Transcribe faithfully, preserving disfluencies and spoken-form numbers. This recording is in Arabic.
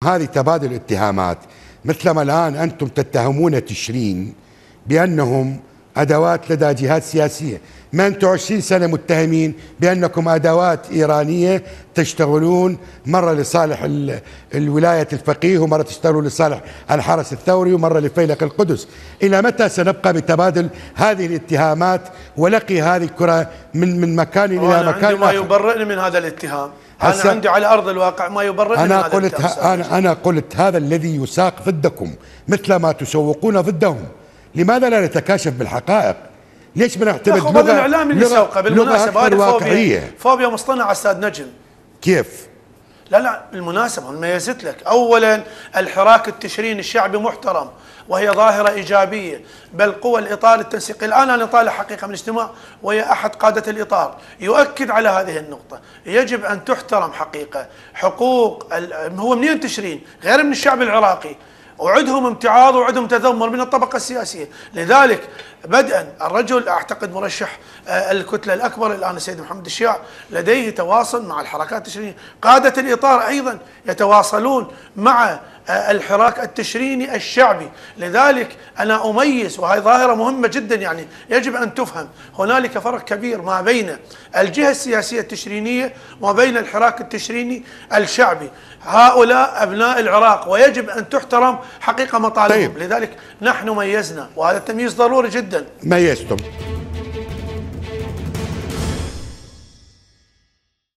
هذه تبادل اتهامات. مثلما الآن أنتم تتهمون تشرين بأنهم أدوات لدى جهات سياسية، ما أنتم عشرين سنة متهمين بأنكم أدوات إيرانية تشتغلون مرة لصالح الولاية الفقيه، ومرة تشتغلون لصالح الحرس الثوري، ومرة لفيلق القدس. إلى متى سنبقى بتبادل هذه الاتهامات ولقي هذه الكرة من من مكان إلى مكان آخر؟ ما يبرئني من هذا الاتهام، أنا عندي على أرض الواقع ما يبرئني أنا من هذا قلت الاتهام. أنا أنا قلت هذا الذي يساق ضدكم مثل ما تسوقون ضدهم. لماذا لا نتكاشف بالحقائق؟ ليش بنعتمد لغة لغة الإعلام اللي سوقه؟ بالمناسبة هذه فوبيا فوبيا مصطنعة أستاذ نجم. كيف؟ لا لا بالمناسبة أنا ميزت لك. أولا الحراك التشريني الشعبي محترم وهي ظاهرة إيجابية، بل قوى الإطار التنسيقي الآن أنا طالع حقيقة من اجتماع ويا أحد قادة الإطار يؤكد على هذه النقطة، يجب أن تحترم حقيقة حقوق. هو منين تشرين؟ غير من الشعب العراقي، وعدهم امتعاض وعدهم تذمر من الطبقة السياسية. لذلك بدءا الرجل أعتقد مرشح الكتلة الأكبر الآن السيد محمد الشيع لديه تواصل مع الحركات التشرينية، قادة الإطار أيضا يتواصلون مع الحراك التشريني الشعبي. لذلك أنا أميز، وهي ظاهرة مهمة جدا يعني يجب أن تفهم، هنالك فرق كبير ما بين الجهة السياسية التشرينية وما بين الحراك التشريني الشعبي. هؤلاء أبناء العراق ويجب أن تحترم حقيقة مطالبهم. طيب. لذلك نحن ميزنا، وهذا التمييز ضروري جدا. ميزتم.